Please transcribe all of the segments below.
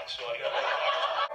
拍手をありがとうございます。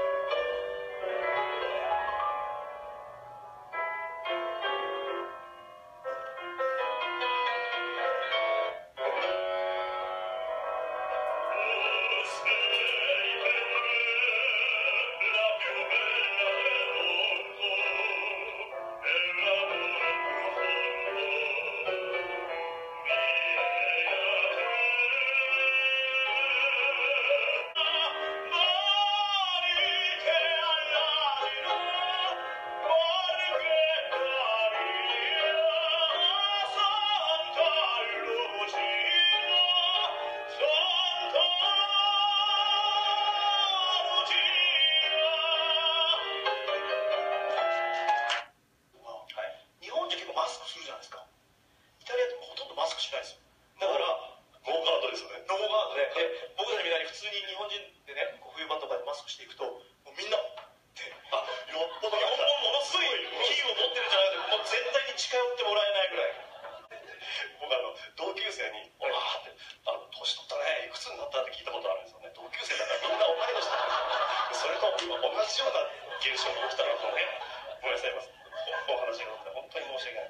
日本って結構マスクするじゃないですか。イタリアってほとんどマスクしないですよ。だからノーガードですよね。ノーガードで、僕たちみたいに普通に日本人でね、冬場とかでマスクしていくと、もうみんなってよっぽどものすごいキーを持ってるんじゃないか、もう絶対に近寄ってもらえないぐらい。僕同級生に「ああ」って「年取ったね、いくつになった?」って聞いたことあるんですよね。同級生だからみんな同い年だからそれと今同じような現象が起きたらもうね、ごめんなさいます。お話があって本当に申し訳ない。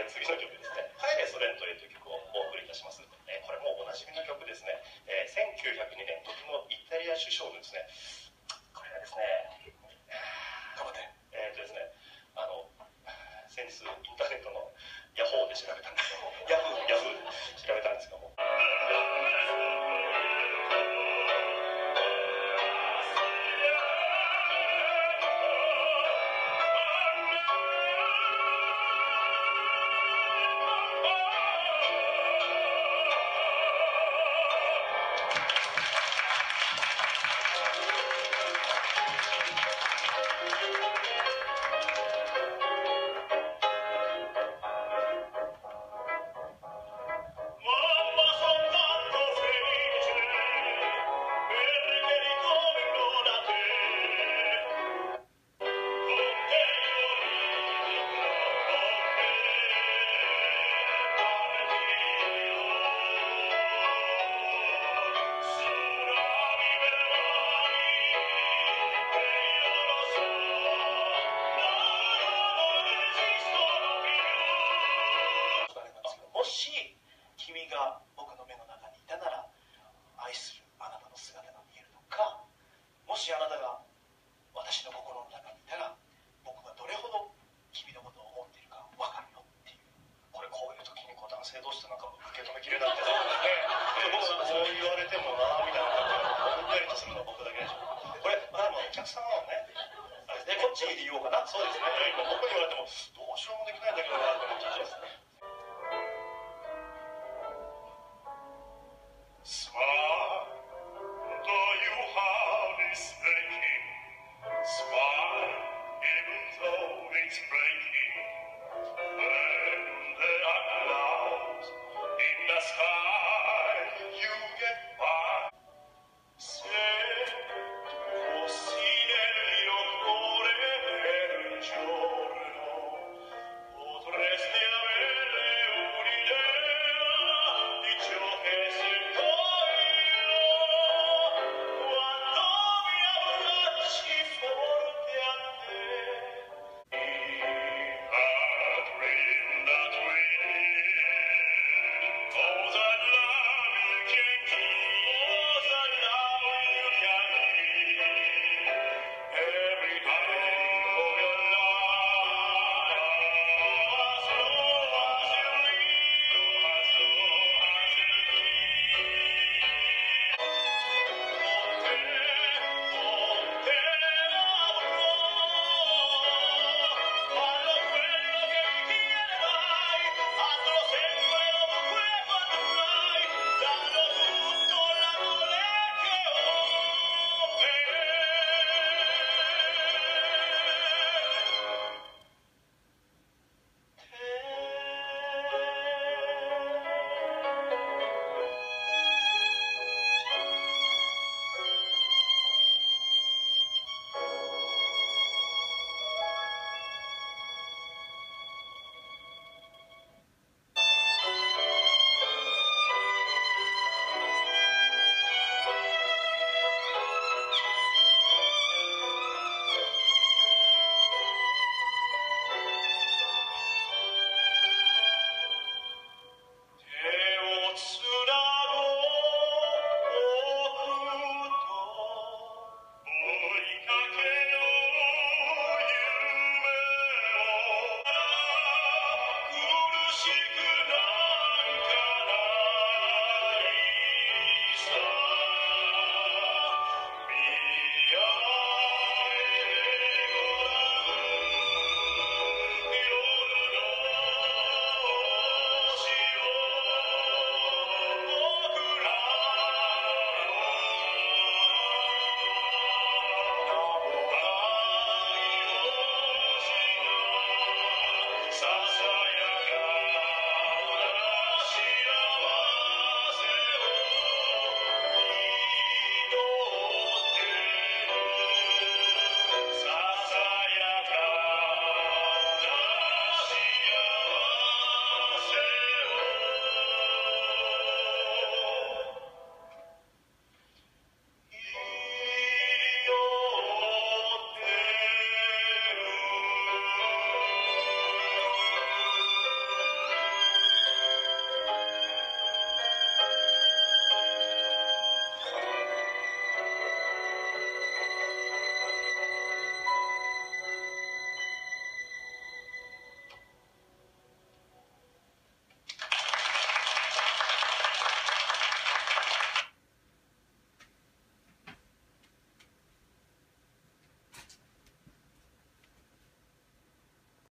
次の曲ですね、帰れソ連という曲をお送りいたします。これもうおなじみの曲ですね。1902年時のイタリア首相のですね、これがですね、頑張ってですね、先日インターネットのヤホーで調べたんですけども、ヤフーで調べたんですけども、もし君が僕の目の中にいたなら愛するあなたの姿が見えるのか、もしあなたが私の心の中にいたら僕がどれほど君のことを思っているか分かるよっていう。これこういう時に男性同士となんか受け止めきれなくて、そう言われてもなみたいな感じでぼんやりとするのは僕だけでしょ。これでもお客さんはね、こっちに言おうかな。そうですね、僕に言われても